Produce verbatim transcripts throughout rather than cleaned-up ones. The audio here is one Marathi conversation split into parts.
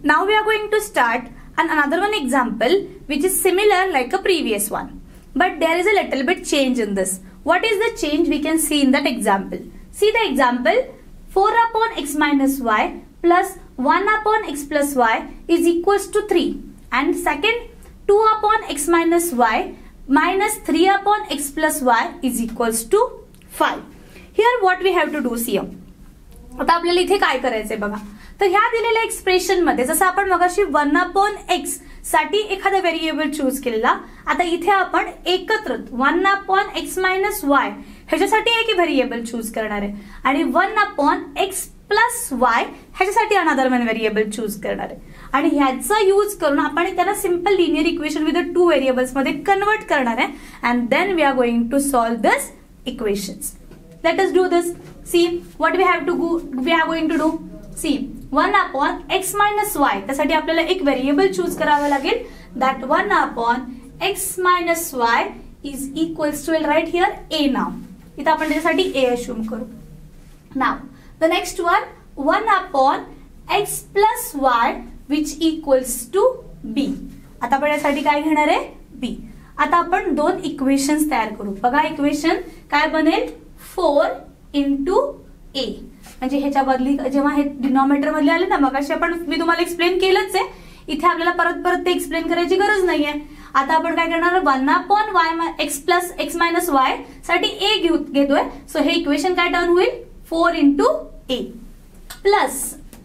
Now we are going to start an another one example which is similar like a previous one. But there is a little bit change in this. What is the change we can see in that example? See the example, four upon x minus y plus one upon x plus y is equals to three. And second, two upon x minus y minus three upon x plus y is equals to five. Here what we have to do, see. आता आपल्याला इथे काय करायचंय बघा. तर ह्या दिलेल्या एक्सप्रेशन मध्ये जसं आपण मगाशी वन अपॉन एक्स साठी एखादा व्हेरिएबल चूज केलेला, आता इथे आपण एकत्र one upon x minus y ह्याच्यासाठी एक व्हेरिएबल चूज करणार आहे आणि one upon x plus y ह्याच्यासाठी अनदर वन व्हेरिएबल चूज करणार आहे आणि ह्याचा यूज करून आपण त्याला simple linear equation with two variables मध्ये कन्वर्ट करणार आहे and then we are going to solve this equations. Let us do this. See what we have to go. We are going to do. See one upon x minus y. त्यासाठी आपल्याला एक व्हेरिएबल चूज करावा लागेल. That one upon x minus y is equals to right here a now. इथे आपण त्याच्यासाठी a assume करू. Now the next one one upon x plus y which equals to b. आता आपण यासाठी काय घेणार आहे b. आता आपण दोन इक्वेशन्स तयार करू. बघा इक्वेशन काय बनेल फोर इंटू ए म्हणजे ह्याच्या बदली जेव्हा हे डिनॉमिनेटर मधले आले ना मगाशी आपण मी तुम्हाला एक्सप्लेन केलंच आहे. इथे आपल्याला परत परत ते एक्सप्लेन करायची गरज नाहीये. आता आपण काय करणार one upon y x plus x minus y साठी ए घेतोय. सो हे इक्वेशन काय टर्न होईल फोर इंटू ए प्लस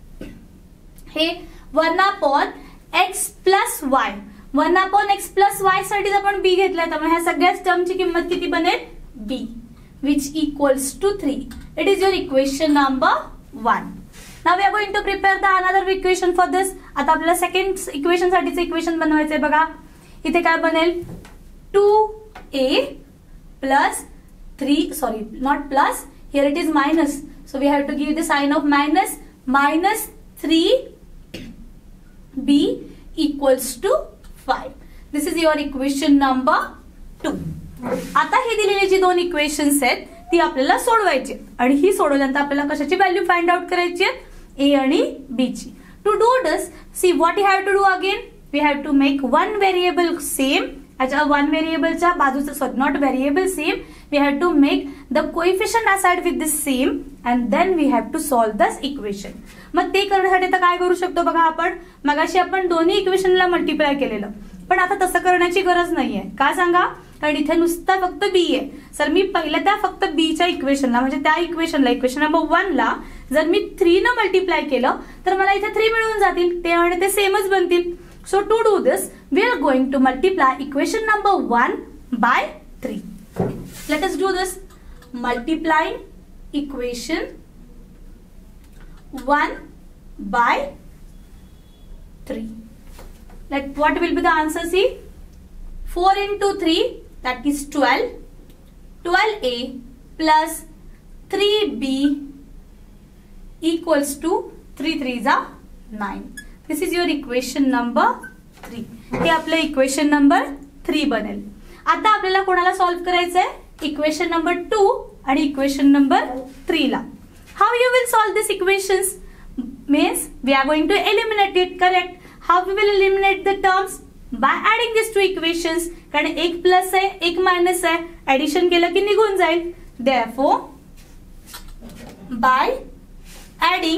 हे one upon x plus y one upon x plus y साठी आपण बी घेतलाय त्यामुळे ह्या सगळ्याच टर्मची किंमत किती बनेल बी which equals to three. It is your equation number one. Now we are going to prepare the another equation for this. आता आपल्याला सेकंड इक्वेशन साठीचं इक्वेशन बनवायचंय बघा. इथे काय बनेल two a plus three sorry not plus here it is minus so we have to give the sign of minus minus three b equals to five. This is your equation number two. आता ही दिलेली जी दोन इक्वेशन्स आहेत ती आपल्याला सोडवायची आणि ही सोडवल्यानंतर आपल्याला कशाची व्हॅल्यू फाइंड आउट करायची आहे ए आणि बी ची. To do this see what you have to do again we have to make one variable same. याच्या वन व्हेरिएबलच्या बाजूचं sorry not variable same we have to make the coefficient aside with this same and then we have to solve this equation. मग ते करण्यासाठी तर काय करू शकतो बघा आपण मगाशी आपण दोन्ही इक्वेशनला मल्टिप्लाय केलेलं पण आता तसं करण्याची गरज नाहीये. का सांगा कारण इथे नुसतं फक्त बी आहे. सर मी पहिल्या त्या फक्त बीच्या इक्वेशनला म्हणजे त्या इक्वेशनला इक्वेशन नंबर वन ला जर मी थ्री न मल्टिप्लाय केलं तर मला इथे थ्री मिळून जातील ते आणि ते सेमच बनतील. So to do this we are going to multiply equation number one by three. Let us do this multiplying equation one by three. Let what will be the answer? See four into three that is twelve. twelve a plus three b equals to three threes are nine. This is your equation number three. हे आपलं इक्वेशन नंबर थ्री बनेल. आता आपल्याला कोणाला सॉल्व करायचंय इक्वेशन नंबर टू आणि इक्वेशन नंबर थ्री ला. How you will solve these equations? Means we are going to eliminate it. Correct. How we will eliminate the terms? By adding these two equations. कारण एक प्लस आहे एक मायनस आहे ऍडिशन केलं की निघून जाईल. Therefore, by adding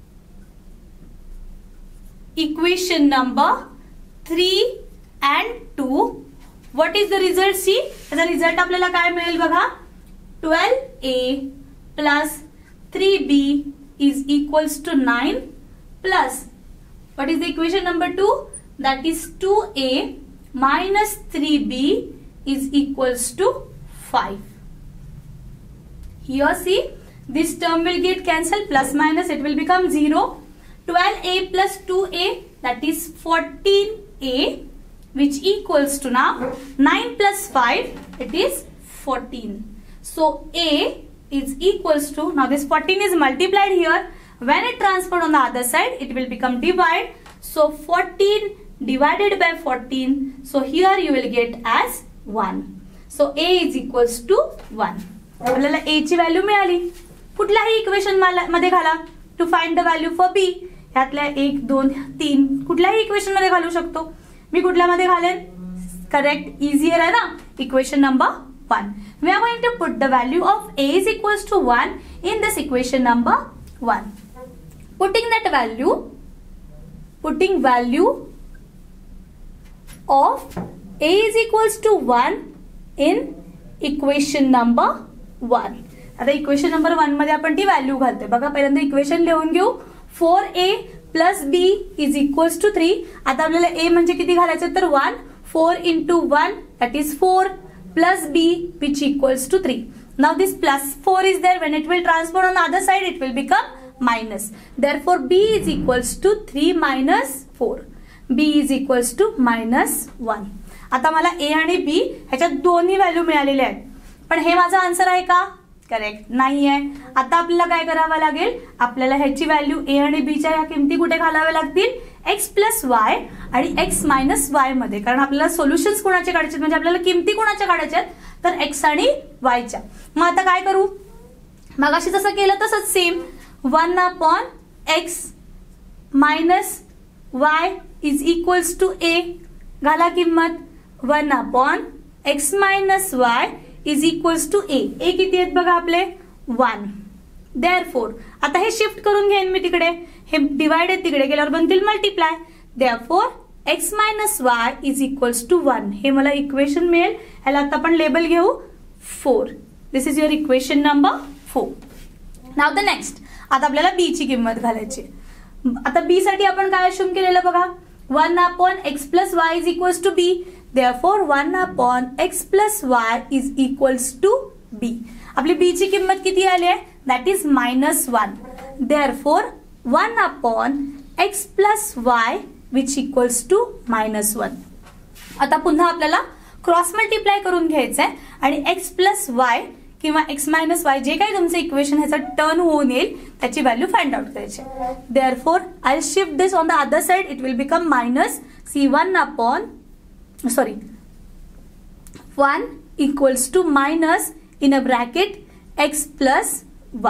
equation number three and two, what is the result? See, त्याचा रिझल्ट आपल्याला काय मिळेल बघा twelve a plus three b is equals to nine plus what is the equation number two? That is two a minus three b is equals to five. Here see this term will get cancelled plus minus it will become zero. twelve a plus two a that is fourteen a which equals to now nine plus five it is fourteen. So a is equals to now this fourteen is multiplied here. When it transferred on the other side, it will become divide. So fourteen divided by fourteen. So here you will get as one. So a is equals to one. आपल्याला a ची व्हॅल्यू मिळाली. कुठल्याही इक्वेशन मध्ये घाला to find the value for b. ह्यातल्या एक दोन तीन कुठल्याही इक्वेशन मध्ये घालू शकतो. मी कुठल्यामध्ये घालेन? करेक्ट, इझियर आहे ना. Equation number one. We are going to put the value of a is equals to one in this equation number one. Putting that value putting value of a is equals to one in equation number one. आता इक्वेशन नंबर वन मध्ये आपण ती व्हॅल्यू घालतोय. बघा पहिल्यांदा इक्वेशन लिहून घेऊ. Four a plus b is equals to three. आता आपल्याला ए म्हणजे किती घालायचं तर one. Four into one that is four plus b which equals to three. Now this plus four is there. When it will transfer on other side it will become minus. Therefore b is equals to three minus four. B is equals to minus one. आता मला ए आणि बी ह्याच्यात दोन्ही व्हॅल्यू मिळालेल्या आहेत. पण हे माझा आन्सर आहे का? करेक्ट नाही आहे. आता आपल्याला काय करावं लागेल? आपल्याला ह्याची व्हॅल्यू ए आणि बीच्या ह्या किमती कुठे घालाव्या लागतील? एक्स प्लस वाय आणि एक्स मायनस वाय मध्ये. कारण आपल्याला सोल्युशन्स कोणाचे काढायचे म्हणजे आपल्याला किमती कोणाच्या काढायच्या तर एक्स आणि वायच्या. मग आता काय करू? मगाशी जसं केलं तसंच same. One upon x minus y is equals to a. घाला किंमत. One upon x minus y is equals to a. A किती आहेत बघा आपले? वन. देयरफॉर आता हे शिफ्ट करून घेईन मी तिकडे. हे डिवाइड आहे तिकडे गेल्यावर बनतील multiply. Therefore x minus y is equals to one. हे मला इक्वेशन मिळेल. ह्याला आता आपण लेबल घेऊ four. This is your equation number four. Now the next. आता आपल्याला बी ची किंमत घालायची. आता बी साठी आपण काय अश्युम केलेलं बघा. One upon x plus y is equals to b. Therefore one upon x plus y is equals to b. आपली बी ची किंमत किती आली आहे? That is minus one. Therefore one upon x plus y which equals to minus one. आता पुन्हा आपल्याला क्रॉस मल्टिप्लाय करून घ्यायचं आहे आणि एक्स प्लस वाय किंवा एक्स मायनस वाय जे काही तुमचं इक्वेशन ह्याचा टर्न होऊन येईल त्याची व्हॅल्यू फाइंड आउट करायची. Therefore I'll shift this on the other side. It will become minus see one upon sorry one equals to minus in a bracket x plus y.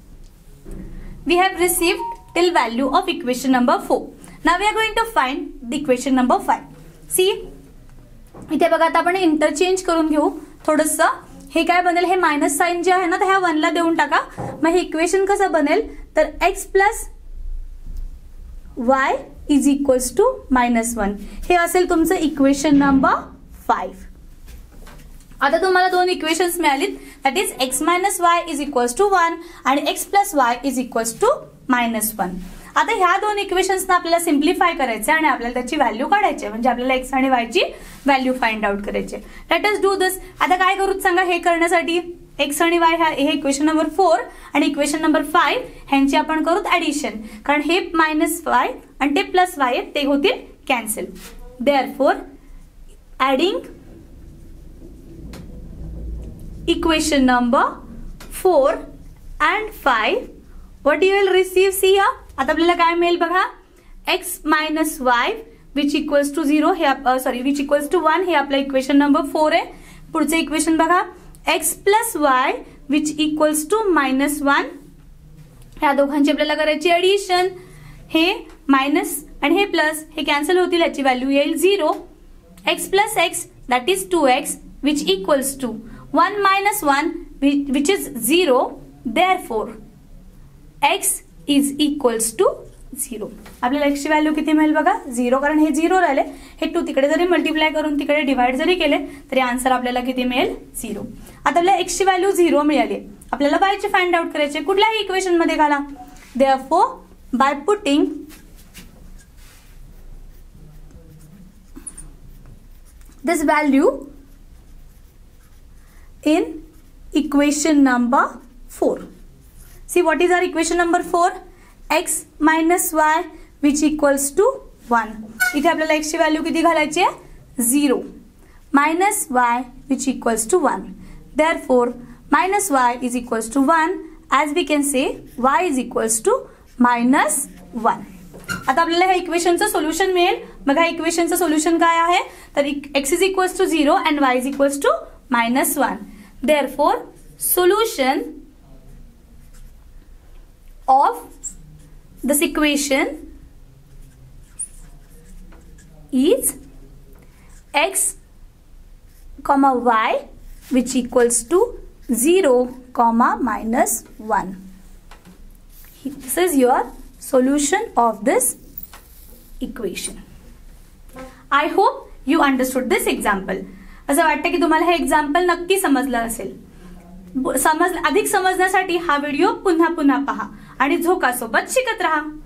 We have received till value of equation number four. Now we are going to find the equation number five. See इथे बघा आता आपण इंटरचेंज करून घेऊ थोडंसं. हे काय बनेल? हे मायनस साइन जे आहे ना ह्या वन ला देऊन टाका. मग हे इक्वेशन कसं बनेल तर x plus y is equals to minus one. हे असेल तुमचं इक्वेशन नंबर फाईव्ह. आता तुम्हाला दोन इक्वेशन्स मिळालीत. That is x minus y is equals to one आणि x plus y is equals to minus one. आता ह्या दोन इक्वेशन्सना आपल्याला सिम्प्लिफाय करायचे आणि आपल्याला त्याची व्हॅल्यू काढायची म्हणजे आपल्याला एक्स आणि वाय ची व्हॅल्यू फाइंड आउट करायची. Let us do this. आता काय करू सांगा हे करण्यासाठी? एक्स आणि वाय हे इक्वेशन नंबर फोर आणि इक्वेशन नंबर फाईव्ह ह्यांची आपण करू ऍडिशन. कारण हे मायनस वाय आणि ते प्लस वाय आहेत ते होतील cancel. Therefore adding equation number four and five what you will receive see या. आता आपल्याला काय मिळेल बघा. X minus y which equals to zero हे sorry which equals to one हे आपलं इक्वेशन नंबर फोर आहे. पुढचं इक्वेशन बघा. X plus y which equals to minus one. ह्या दोघांची आपल्याला करायची ऍडिशन. हे मायनस आणि हे प्लस हे कॅन्सल होतील. याची व्हॅल्यू येईल zero. X plus x that is two x which equals to one minus one which is zero. Therefore x is equals to zero. आपल्याला एक्सची व्हॅल्यू किती मिळेल बघा झिरो. कारण हे झिरो राहिले. हे टू तिकडे जरी मल्टिप्लाय करून तिकडे डिवाइड जरी केले तरी आन्सर आपल्याला किती मिळेल झिरो. आता आपल्याला एक्सची व्हॅल्यू झिरो मिळाली. आपल्याला वायची फाइंड आउट करायचे. कुठल्याही इक्वेशन मध्ये घाला. Therefore by putting this value in equation number four. See what is our equation number four. X minus y which equals to one. इथे आपल्याला एक्सची व्हॅल्यू किती घालायची आहे zero. Minus y which equals to one. Therefore minus y is equals to one. As we can say y is equals to minus one. आता आपल्याला ह्या इक्वेशनचं सोल्युशन मिळेल. मग ह्या इक्वेशनचं सोल्युशन काय आहे तर x is equals to zero and y is equals to minus one. Therefore solution of this equation is x comma y which equals to zero comma minus one. This is your solution of this equation. I hope you understood this example. असं वाटतं की तुम्हाला हे एक्झाम्पल नक्की समजलं असेल. समज अधिक समजण्यासाठी हा व्हिडिओ पुन्हा पुन्हा पहा आणि झोका सोबत शिकत राहा.